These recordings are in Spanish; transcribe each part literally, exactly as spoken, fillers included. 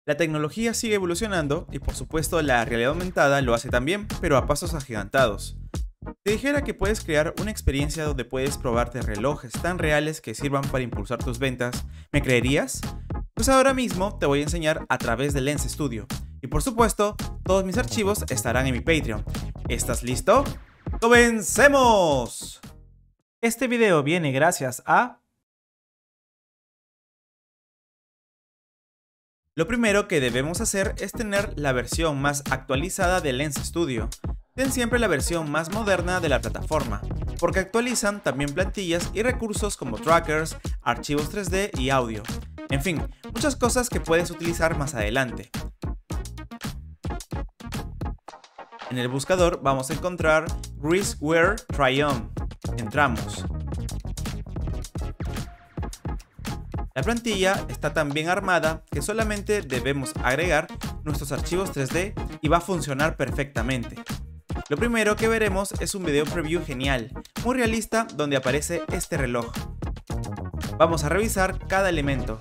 La tecnología sigue evolucionando y por supuesto la realidad aumentada lo hace también, pero a pasos agigantados. Te dijera que puedes crear una experiencia donde puedes probarte relojes tan reales que sirvan para impulsar tus ventas, ¿me creerías? Pues ahora mismo te voy a enseñar a través de Lens Studio. Y por supuesto, todos mis archivos estarán en mi Patreon. ¿Estás listo? ¡Comencemos! Este video viene gracias a... Lo primero que debemos hacer es tener la versión más actualizada de Lens Studio. Ten siempre la versión más moderna de la plataforma, porque actualizan también plantillas y recursos como trackers, archivos tres D y audio. En fin, muchas cosas que puedes utilizar más adelante. En el buscador vamos a encontrar Greaseware Try-On. Entramos. La plantilla está tan bien armada que solamente debemos agregar nuestros archivos tres D y va a funcionar perfectamente. Lo primero que veremos es un video preview genial, muy realista, donde aparece este reloj. Vamos a revisar cada elemento.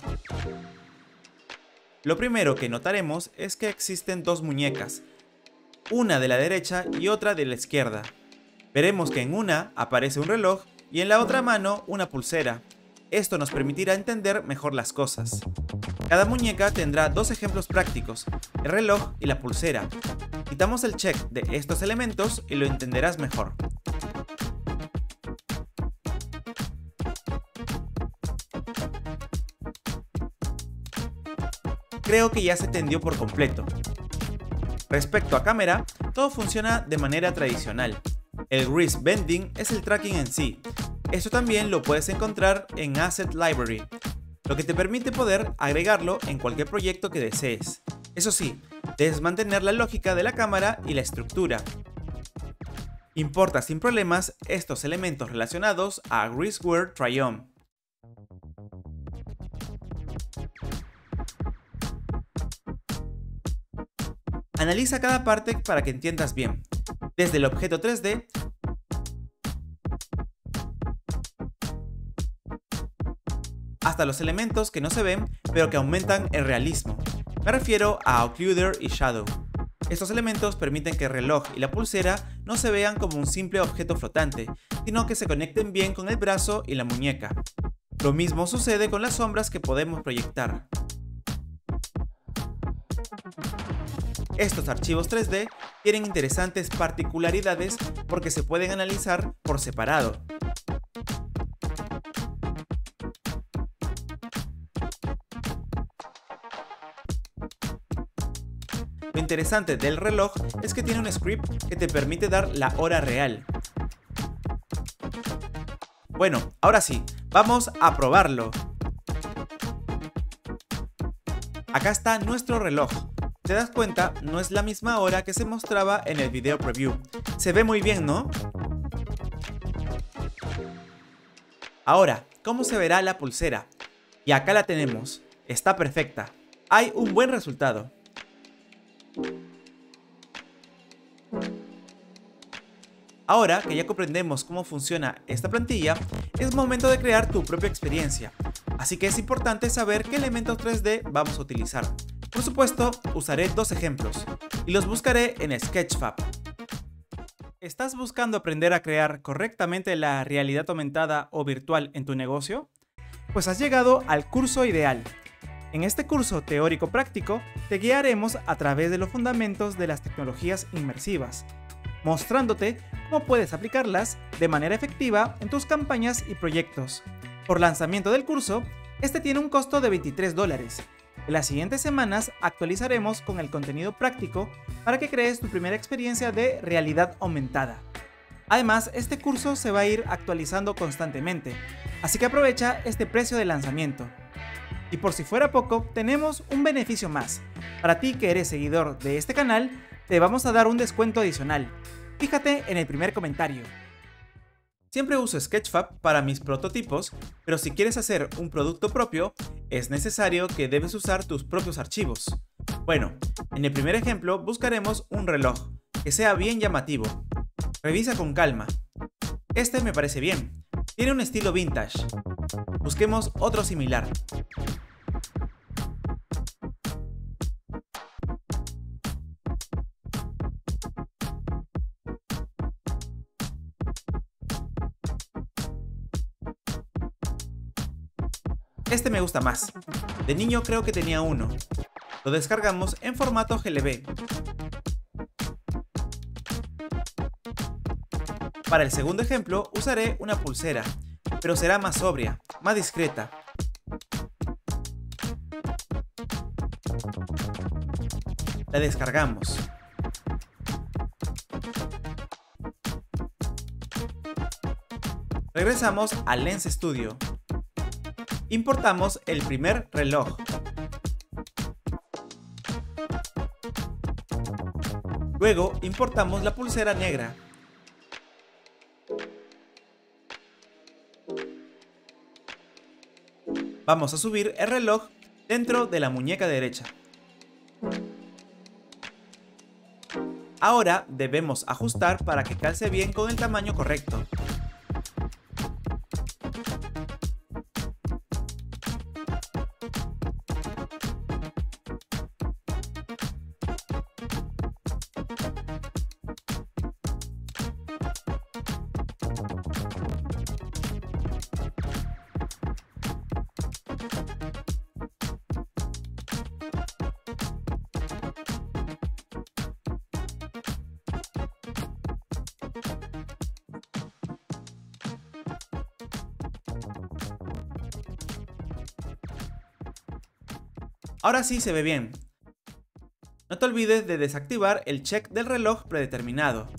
Lo primero que notaremos es que existen dos muñecas, una de la derecha y otra de la izquierda. Veremos que en una aparece un reloj y en la otra mano una pulsera. Esto nos permitirá entender mejor las cosas. Cada muñeca tendrá dos ejemplos prácticos, el reloj y la pulsera. Quitamos el check de estos elementos y lo entenderás mejor. Creo que ya se entendió por completo. Respecto a cámara, todo funciona de manera tradicional. El Grease Bending es el tracking en sí. Esto también lo puedes encontrar en Asset Library, lo que te permite poder agregarlo en cualquier proyecto que desees. Eso sí, debes mantener la lógica de la cámara y la estructura. Importa sin problemas estos elementos relacionados a Greaseware Try-On. Analiza cada parte para que entiendas bien, desde el objeto tres D hasta los elementos que no se ven pero que aumentan el realismo. Me refiero a Occluder y Shadow. Estos elementos permiten que el reloj y la pulsera no se vean como un simple objeto flotante, sino que se conecten bien con el brazo y la muñeca. Lo mismo sucede con las sombras que podemos proyectar. Estos archivos tres D tienen interesantes particularidades porque se pueden analizar por separado. Lo interesante del reloj es que tiene un script que te permite dar la hora real. Bueno, ahora sí, vamos a probarlo. Acá está nuestro reloj. ¿Te das cuenta? No es la misma hora que se mostraba en el video preview. Se ve muy bien, ¿no? Ahora, ¿cómo se verá la pulsera? Y acá la tenemos. Está perfecta. Hay un buen resultado. Ahora que ya comprendemos cómo funciona esta plantilla, es momento de crear tu propia experiencia. Así que es importante saber qué elementos tres D vamos a utilizar. Por supuesto, usaré dos ejemplos y los buscaré en Sketchfab. ¿Estás buscando aprender a crear correctamente la realidad aumentada o virtual en tu negocio? Pues has llegado al curso ideal. En este curso teórico-práctico te guiaremos a través de los fundamentos de las tecnologías inmersivas, mostrándote cómo puedes aplicarlas de manera efectiva en tus campañas y proyectos. Por lanzamiento del curso, este tiene un costo de veintitrés dólares. En las siguientes semanas actualizaremos con el contenido práctico para que crees tu primera experiencia de realidad aumentada. Además, este curso se va a ir actualizando constantemente, así que aprovecha este precio de lanzamiento. Y por si fuera poco, tenemos un beneficio más. Para ti que eres seguidor de este canal, te vamos a dar un descuento adicional. Fíjate en el primer comentario. Siempre uso Sketchfab para mis prototipos, pero si quieres hacer un producto propio, es necesario que debes usar tus propios archivos. Bueno, en el primer ejemplo buscaremos un reloj, que sea bien llamativo. Revisa con calma. Este me parece bien, tiene un estilo vintage. Busquemos otro similar. Este me gusta más. De niño creo que tenía uno. Lo descargamos en formato G L B. Para el segundo ejemplo usaré una pulsera, pero será más sobria, más discreta. La descargamos. Regresamos a Lens Studio. Importamos el primer reloj. Luego importamos la pulsera negra. Vamos a subir el reloj dentro de la muñeca derecha. Ahora debemos ajustar para que calce bien con el tamaño correcto. Ahora sí se ve bien. No te olvides de desactivar el check del reloj predeterminado.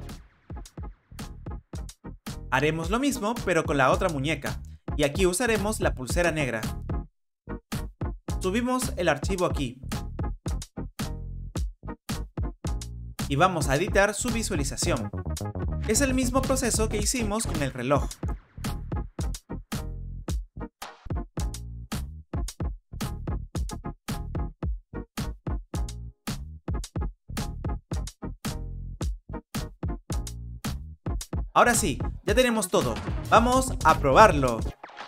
Haremos lo mismo pero con la otra muñeca, y aquí usaremos la pulsera negra. Subimos el archivo aquí. Y vamos a editar su visualización. Es el mismo proceso que hicimos con el reloj. Ahora sí, ya tenemos todo. ¡Vamos a probarlo!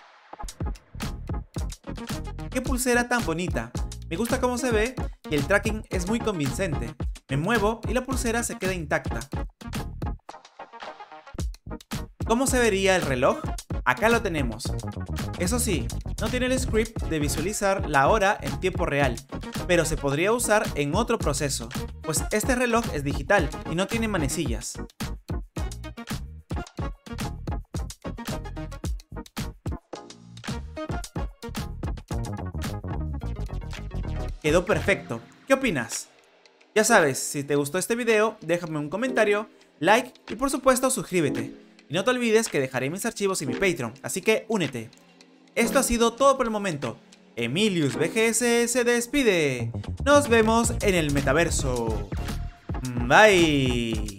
¡Qué pulsera tan bonita! Me gusta cómo se ve y el tracking es muy convincente. Me muevo y la pulsera se queda intacta. ¿Cómo se vería el reloj? Acá lo tenemos. Eso sí, no tiene el script de visualizar la hora en tiempo real, pero se podría usar en otro proceso, pues este reloj es digital y no tiene manecillas. Quedó perfecto. ¿Qué opinas? Ya sabes, si te gustó este video, déjame un comentario, like y por supuesto suscríbete. Y no te olvides que dejaré mis archivos en mi Patreon, así que únete. Esto ha sido todo por el momento. Emilius V G S se despide. Nos vemos en el metaverso. Bye.